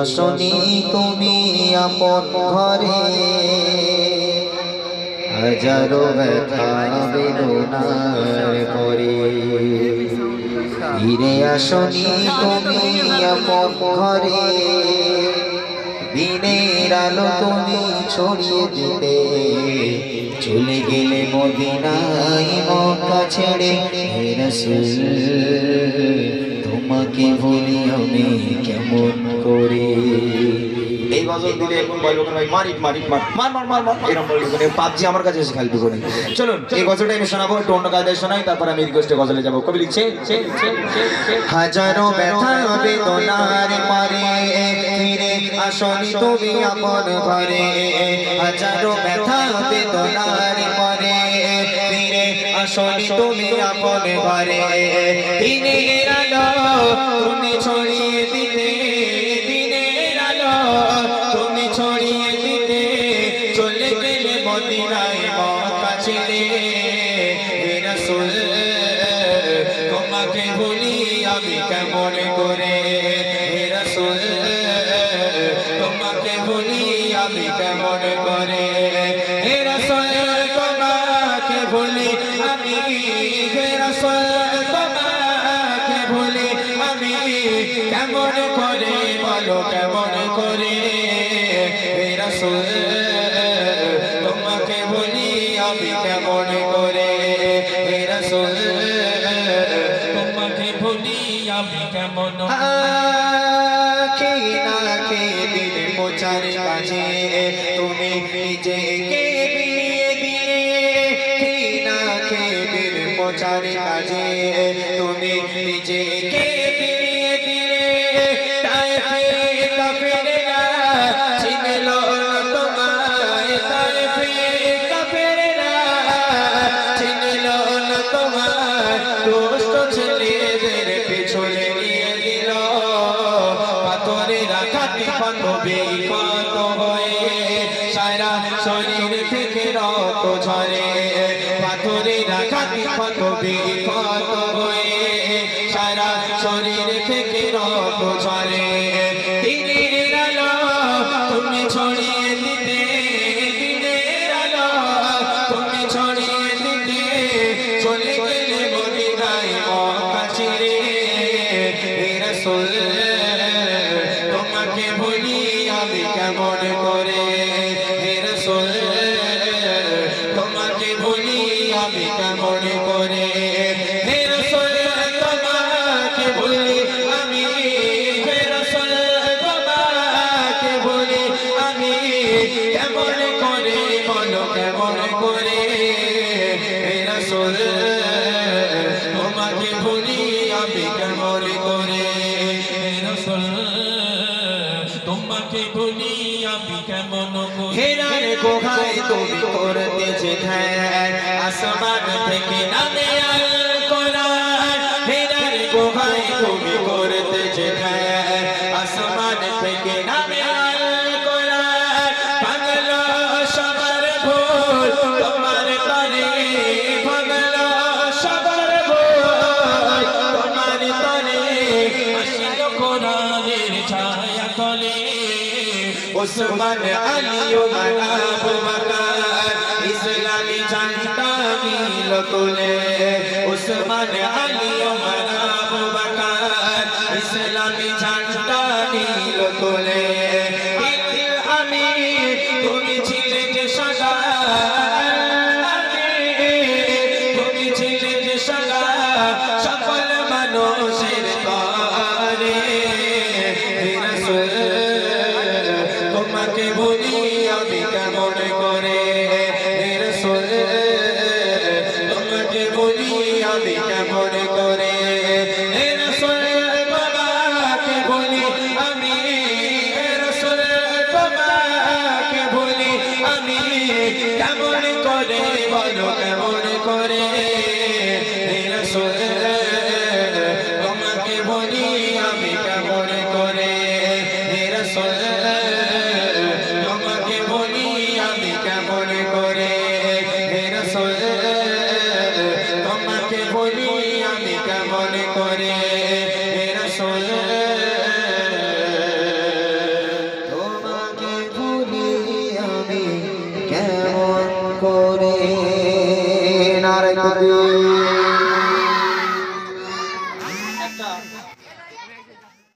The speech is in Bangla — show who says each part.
Speaker 1: আসনি তুমি আপন ঘরে হাজারো ব্যথা বেদনার পরে ফিরে আসনি তুমি আপন ঘরে দিনের আলো তুমি ছড়িয়ে দিতে চলে গেলে মদিনায় মক্কা ছেড়ে হে রাসূল তোমাকে ভুলি আমি কেমন করে। এই গজল দিলে এখন বলবো ভাই মারিক মারিক মার মার মার মার মার এরকম বলবো না, পাবজি আমার কাছে এসে খেলতে করে। চলুন এই গজলটা আমি শোনাবো, একটু অন্য কায়দায় শোনাই, তারপর আমি রিকোয়েস্টে গজলে যাবো। কবি লিখছে হাজারো ব্যথা বেদনার মারে ফিরে আসনি তুমি আপন ঘরে হাজারো ব্যথা বেদনার মারে ফিরে আসনি তুমি আপন ঘরে দিনের আলো তুমি ছড়িয়ে দিতে দিনের আলো তুমি ছড়িয়ে দিতে চলে গেলে মদিনায় মক্কা ছেড়ে হে রাসূল তোমাকে ভুলি আমি কেমন করে হে রাসূল তোমাকে ভুলি আমি কেমন করে হে রাসূল তোমাকে ভুলি আমি হে রাসূল তোমাকে ভুলি আমি কেমন করে বলো কেমন করে হে রাসূল তোমাকে ভুলি আমি কেমন করে হে রাসূল তোমাকে ভুলি আমি কেমন কে না কে দিল মোচার কাছে তুমি নিজেকে বিলিয়ে দিলে কে না কে দিল মোচার কাছে তুমি নিজেকে বিলিয়ে দিলে তাইফে কাফেররা চিনল তোমায় তাইফে কাফেররা চিনল তোমায় দুষ্ট ছেলেদের পিছনে নিয়ে দিল পাথরে রাখাতে পাতবে কত হয়ে সারা শরীর থেকে রক্ত ঝরে পাথরে রাখাতে পাতবে কত হয়ে সারা শরীর থেকে রক্ত ঝরে দিনের আলো তুমি ছড়িয়ে দিতে দিনের আলো তুমি ছড়িয়ে দিতে চলে গেলে মদিনায় মক্কা ছেড়ে হে রাসূল তোমাকে ভুলি আমি কেমন করে হে রাসূল তোমাকে ভুলি আমি কেমন করে হে রাসূল তোমাকে ভুলি আমি হে রাসূল তোমাকে ভুলি আমি কেমন করে বলো কেমন করে হে রাসূল তোমাকে ভুলি আমি কেমন করে হে রাসূল তোমাকে ভুলি আমি কেমন করে হেরার গুহায় তুমি করতেছে ধ্যান আসমান থেকে নামে আল কোরআন হেরার গুহায় তুমি করতেছে ধ্যান আসমান থেকে নামে আল কোরআন ভাঙলো সবার ভুল তোমার তরে ভাঙলো সবার ভুল তোমার তরে আসিল কোরআনের ছায়া তলে উসমান আলী ওমর আবু বকর ইসলামী ঝান্ডা মিল তোলে উসমান আলী ওমর আবু বকর ইসলামী ঝান্ডা মিল তোলে আমি তুমি ছিলে যে সাদা তুমি ছিলে যে সাদা সকল মানুষের তরে হে রাসূল তোমাকে ভুলি আমি কেমন করে হে রাসূল তোমাকে ভুলি আমি কেমন করে হে রাসূল তোমাকে ভুলি দিয়ে